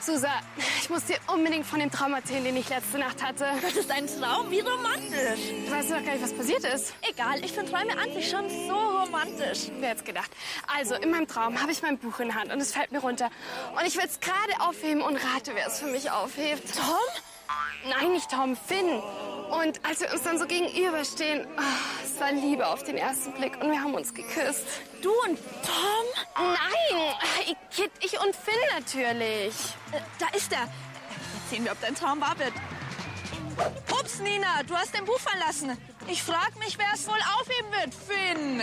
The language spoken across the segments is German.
Susa, ich muss dir unbedingt von dem Traum erzählen, den ich letzte Nacht hatte. Das ist ein Traum, wie romantisch. Du weißt doch gar nicht, was passiert ist. Egal, ich finde Träume an sich schon so romantisch. Wer hätte gedacht? Also, in meinem Traum habe ich mein Buch in der Hand und es fällt mir runter. Und ich will es gerade aufheben und rate, wer es für mich aufhebt. Tom? Nein, nicht Tom, Finn. Und als wir uns dann so gegenüberstehen, es war Liebe auf den ersten Blick und wir haben uns geküsst. Du und Tom? Nein, Kit, ich und Finn natürlich. Da ist er. Jetzt sehen wir, ob dein Traum wahr wird. Ups, Nina, du hast dein Buch verlassen. Ich frage mich, wer es wohl aufheben wird, Finn.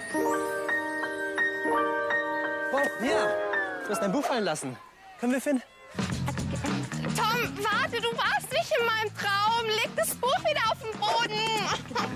Oh, Nina, du hast dein Buch fallen lassen. Können wir, Finn? Tom, warte, du warst nicht in meinem Traum. Leg das Buch wieder auf den Boden.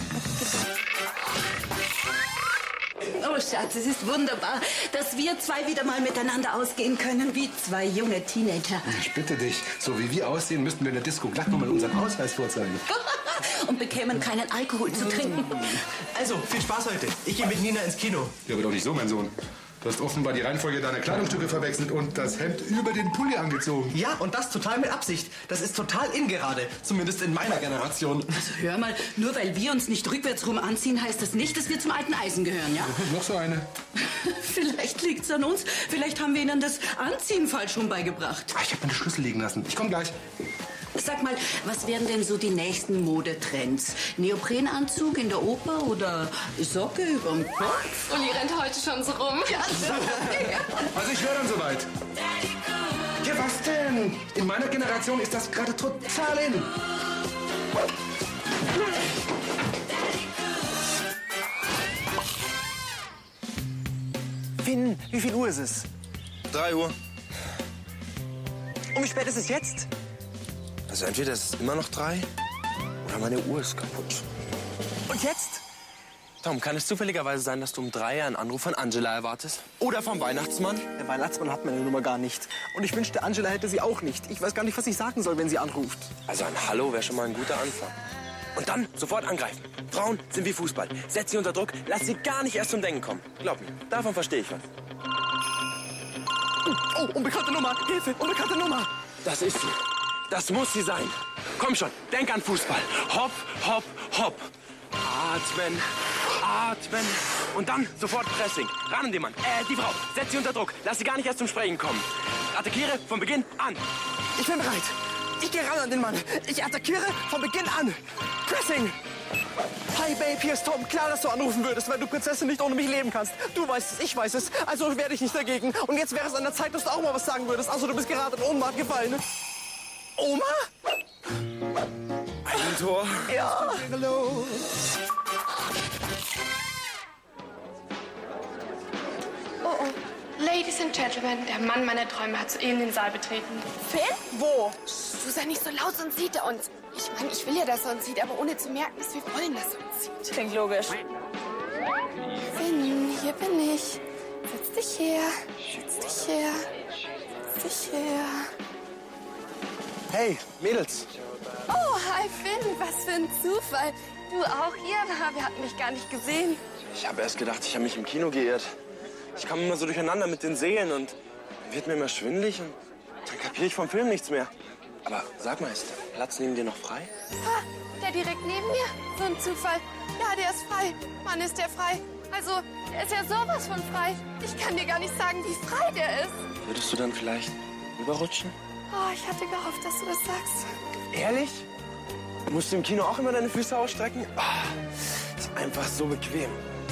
Oh, Schatz, es ist wunderbar, dass wir zwei wieder mal miteinander ausgehen können, wie zwei junge Teenager. Ich bitte dich, so wie wir aussehen, müssten wir in der Disco glatt nochmal unseren Ausweis vorzeigen. Und bekämen keinen Alkohol zu trinken. Also, viel Spaß heute. Ich gehe mit Nina ins Kino. Ja, aber doch nicht so, mein Sohn. Du hast offenbar die Reihenfolge deiner Kleidungsstücke verwechselt und das Hemd über den Pulli angezogen. Ja, und das total mit Absicht. Das ist total in gerade. Zumindest in meiner Generation. Also hör mal, nur weil wir uns nicht rückwärts rum anziehen, heißt das nicht, dass wir zum alten Eisen gehören, ja? Noch so eine. Vielleicht liegt's an uns. Vielleicht haben wir ihnen das Anziehen falsch rum beigebracht. Ich habe meine Schlüssel liegen lassen. Ich komme gleich. Sag mal, was wären denn so die nächsten Modetrends? Neoprenanzug in der Oper oder Socke überm Kopf? Uli rennt heute schon so rum. Ja, Also ich wäre dann soweit. Ja, was denn? In meiner Generation ist das gerade total in. Finn, wie viel Uhr ist es? 3 Uhr. Und wie spät ist es jetzt? Also entweder ist es immer noch 3 oder meine Uhr ist kaputt. Und jetzt? Tom, kann es zufälligerweise sein, dass du um 3 einen Anruf von Angela erwartest? Oder vom Weihnachtsmann? Der Weihnachtsmann hat meine Nummer gar nicht. Und ich wünschte, Angela hätte sie auch nicht. Ich weiß gar nicht, was ich sagen soll, wenn sie anruft. Also ein Hallo wäre schon mal ein guter Anfang. Und dann sofort angreifen. Frauen sind wie Fußball. Setz sie unter Druck, lass sie gar nicht erst zum Denken kommen. Glaub mir, davon verstehe ich was. Oh, unbekannte Nummer. Hilfe, unbekannte Nummer. Das ist sie. Das muss sie sein. Komm schon, denk an Fußball. Hopp, hopp, hopp. Atmen, atmen. Und dann sofort Pressing. Ran an den Mann. Die Frau. Setz sie unter Druck. Lass sie gar nicht erst zum Sprechen kommen. Attackiere von Beginn an. Ich bin bereit. Ich gehe ran an den Mann. Ich attackiere von Beginn an. Pressing. Hi, Babe, hier ist Tom. Klar, dass du anrufen würdest, weil du Prinzessin nicht ohne mich leben kannst. Du weißt es, ich weiß es. Also werde ich nicht dagegen. Und jetzt wäre es an der Zeit, dass du auch mal was sagen würdest. Also du bist gerade in Ohnmacht gefallen. Oma? Eigentor. Ja. Hallo. Oh, oh. Ladies and Gentlemen, der Mann meiner Träume hat soeben den Saal betreten. Finn? Wo? Du sei nicht so laut, sonst sieht er uns. Ich meine, ich will ja, dass er uns sieht, aber ohne zu merken, dass wir wollen, dass er uns sieht. Klingt logisch. Finn, hier bin ich. Setz dich her. Setz dich her. Setz dich her. Hey, Mädels. Oh, hi Finn, was für ein Zufall. Du auch hier? Na, wir hatten dich gar nicht gesehen. Ich habe erst gedacht, ich habe mich im Kino geirrt. Ich komme immer so durcheinander mit den Seelen und dann wird mir immer schwindelig und dann kapiere ich vom Film nichts mehr. Aber sag mal, ist der Platz neben dir noch frei? Ah, der direkt neben mir? So ein Zufall. Ja, der ist frei. Mann, ist der frei. Also, der ist ja sowas von frei. Ich kann dir gar nicht sagen, wie frei der ist. Würdest du dann vielleicht überrutschen? Oh, ich hatte gehofft, dass du das sagst. Ehrlich? Musst du im Kino auch immer deine Füße ausstrecken? Ah, ist einfach so bequem.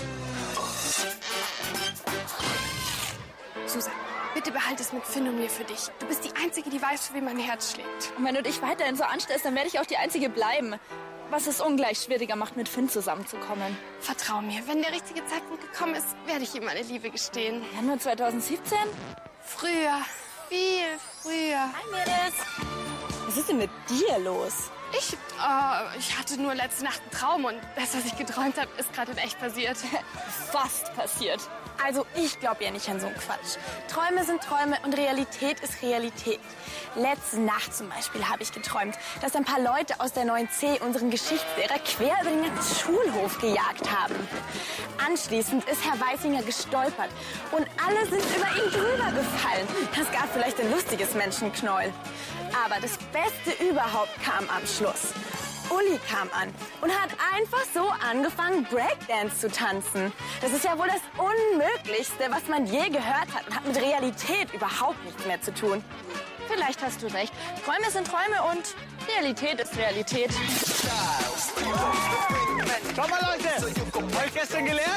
Susan, bitte behalte es mit Finn und mir für dich. Du bist die Einzige, die weiß, für wen mein Herz schlägt. Und wenn du dich weiterhin so anstellst, dann werde ich auch die Einzige bleiben. Was es ungleich schwieriger macht, mit Finn zusammenzukommen. Vertrau mir, wenn der richtige Zeitpunkt gekommen ist, werde ich ihm meine Liebe gestehen. Ja, nur 2017? Früher, viel früher. Hi, Mädels. Was ist denn mit dir los? Ich hatte nur letzte Nacht einen Traum und das, was ich geträumt habe, ist gerade in echt passiert. Fast passiert. Also ich glaube ja nicht an so einen Quatsch. Träume sind Träume und Realität ist Realität. Letzte Nacht zum Beispiel habe ich geträumt, dass ein paar Leute aus der 9C unseren Geschichtslehrer quer über den ganzen Schulhof gejagt haben. Anschließend ist Herr Weisinger gestolpert und alle sind über ihn drüber gefallen. Das gab vielleicht ein lustiges Menschenknäuel. Aber das Beste überhaupt kam am Schluss. Uli kam an und hat einfach so angefangen, Breakdance zu tanzen. Das ist ja wohl das Unmöglichste, was man je gehört hat und hat mit Realität überhaupt nichts mehr zu tun. Vielleicht hast du recht. Träume sind Träume und Realität ist Realität. Schau mal, Leute! Hab ich gestern gelernt?